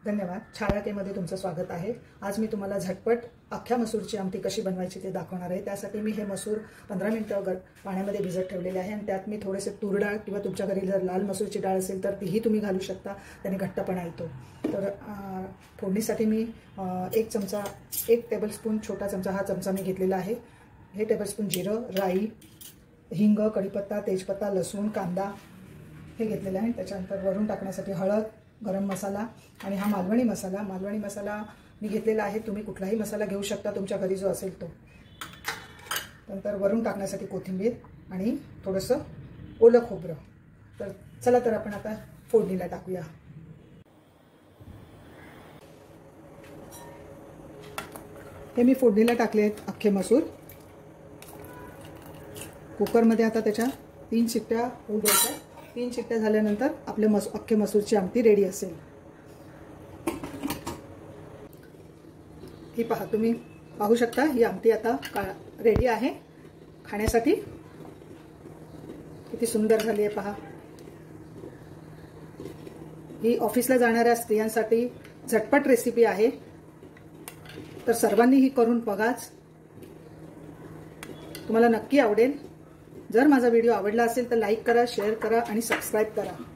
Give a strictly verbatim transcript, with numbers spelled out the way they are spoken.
धन्यवाद. छायाकेमध्ये तुमचं स्वागत आहे. आज मी तुम्हाला झटपट अख्ख्या मसूरची आमटी कशी बनवायची ते दाखवणार आहे. त्यासाठी मी हे मसूर पंधरा मिनिटं पाण्यामध्ये भिजत ठेवलेले आहे आणि त्यात मी थोडेसे तूर डाळ किंवा तुमच्या घरी जर लाल मसूरची डाळ असेल तर तीही तुम्ही घालू शकता, त्याने घट्टपणा येतो. तर फोडणीसाठी मी एक चमचा एक टेबलस्पून छोटा चमचा हा चमचा मी घेतलेला आहे. हे टेबलस्पून जिरं, राई, हिंग, कढीपत्ता, तेजपत्ता, लसूण, कांदा हे घेतलेलं आहे. त्याच्यानंतर वरून टाकण्यासाठी हळद, गरम मसाला आणि हा मालवणी मसाला मालवणी मसाला मी घेतलेला आहे. तुम्ही कुठलाही मसाला घेऊ शकता तुमच्या घरी जो असेल तो. नंतर वरून टाकण्यासाठी कोथिंबीर आणि थोडंसं ओलं खोबरं. तर चला तर आपण आता फोडणीला टाकूया. हे मी फोडणीला टाकले आहेत अख्खे मसूर. कुकरमध्ये आता त्याच्या तीन शिट्ट्या होऊ द्यायच्या. तीन शिट्ट्या झाल्यानंतर आपले मस अख्खे मसूरची आमटी रेडी असेल. ही पहा, तुम्ही पाहू शकता ही आमटी आता का रेडी आहे खाण्यासाठी. किती सुंदर झाली आहे पहा. ही ऑफिसला जाणाऱ्या स्त्रियांसाठी झटपट रेसिपी आहे. तर सर्वांनी ही करून बघाच, तुम्हाला नक्की आवडेल. जर माझा व्हिडिओ आवडला असेल तर लाईक करा, शेअर करा आणि सबस्क्राईब करा.